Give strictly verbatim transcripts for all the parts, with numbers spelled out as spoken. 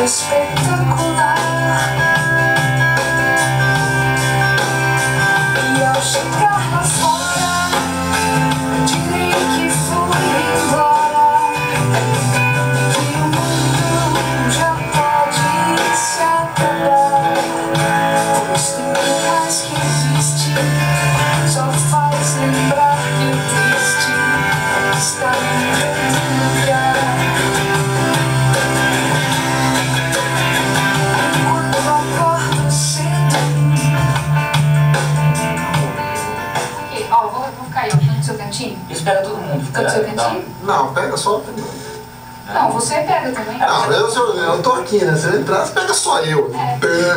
espetacular. E ao chegar lá fora, direi que fui embora, que o mundo já pode se acabar, pois tudo mais que existe só faz lembrar que o triste está em outro lugar. Ó, vou, vou ficar aí, ó, no seu cantinho. Espera todo mundo. Tá no seu cantinho? Não, pega só. Não, você pega também. Não, eu, eu, eu tô aqui, né? Se eu entrar, você pega só eu. É.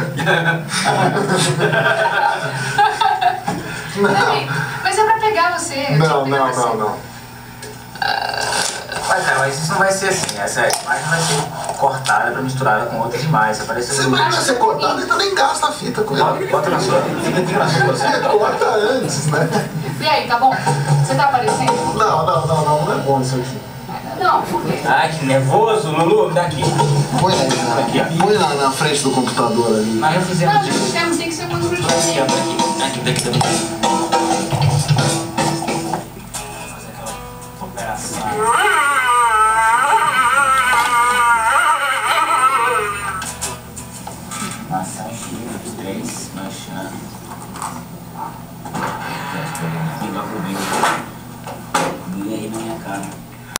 Não, Mas é pra pegar você. eu tinha não, que pegar não, você. não, não. Mas, cara, mas isso não vai ser assim. Essa imagem vai ser cortada pra misturada com outras imagens. Aparece Você vai ser cortado e também gasta a fita com Bota, ele. bota na sua. Fica aqui na sua. Você corta antes, né? E aí, tá bom? Você tá aparecendo? Não, não, não, não, não é bom isso aqui. Não, por quê? Ai, que nervoso, Lulu. Me dá aqui. Põe aí, põe na, na frente do computador ali. Nós já fizemos Não, de... os termos tem que ser muito Aqui, ó, projeto. daqui, daqui, daqui, daqui. Fazer aquela operação. Maçã aqui, os três, manchando. Aqui, ó, vou bem. Brilha aí na minha cara.